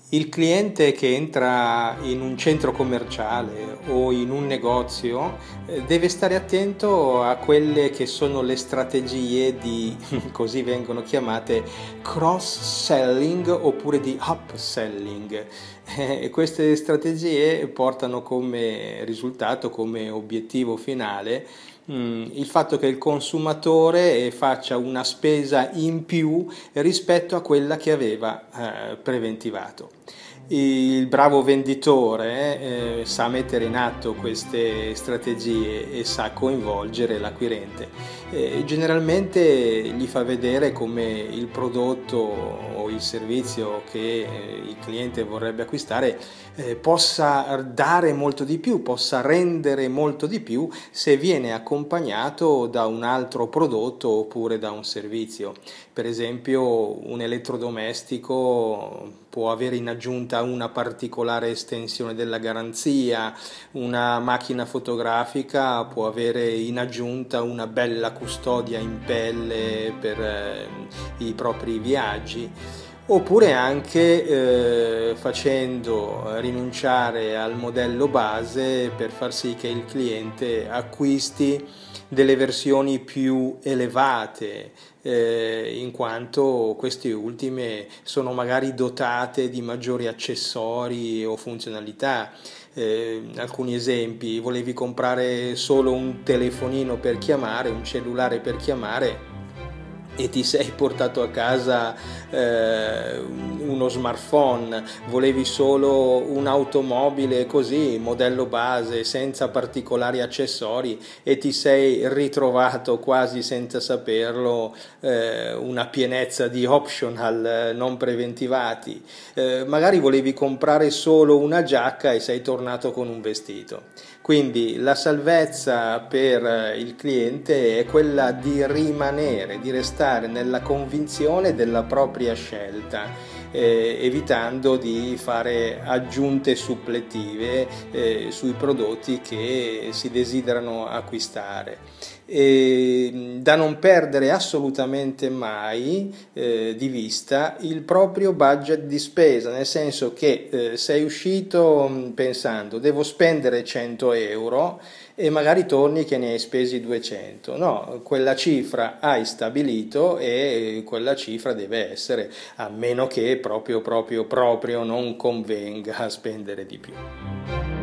Il cliente che entra in un centro commerciale o in un negozio deve stare attento a quelle che sono le strategie di, così vengono chiamate, cross-selling oppure di upselling. Queste strategie portano come risultato, come obiettivo finale, il fatto che il consumatore faccia una spesa in più rispetto a quella che aveva preventivato. Il bravo venditore sa mettere in atto queste strategie e sa coinvolgere l'acquirente. Generalmente gli fa vedere come il prodotto o il servizio che il cliente vorrebbe acquistare possa dare molto di più, possa rendere molto di più se viene accompagnato da un altro prodotto oppure da un servizio. Per esempio, un elettrodomestico può avere in aggiunta una particolare estensione della garanzia, una macchina fotografica può avere in aggiunta una bella custodia in pelle per i propri viaggi. Oppure anche facendo rinunciare al modello base per far sì che il cliente acquisti delle versioni più elevate, in quanto queste ultime sono magari dotate di maggiori accessori o funzionalità. Alcuni esempi: volevi comprare solo un telefonino per chiamare, un cellulare per chiamare, e ti sei portato a casa uno smartphone. Volevi solo un'automobile così, modello base, senza particolari accessori, e ti sei ritrovato quasi senza saperlo una pienezza di optional non preventivati. Magari volevi comprare solo una giacca e sei tornato con un vestito. Quindi la salvezza per il cliente è quella di rimanere, di restare nella convinzione della propria scelta, evitando di fare aggiunte suppletive sui prodotti che si desiderano acquistare. Da non perdere assolutamente mai di vista il proprio budget di spesa, nel senso che sei uscito pensando devo spendere 100 euro e magari torni che ne hai spesi 200. No, quella cifra hai stabilito e quella cifra deve essere, a meno che proprio non convenga a spendere di più.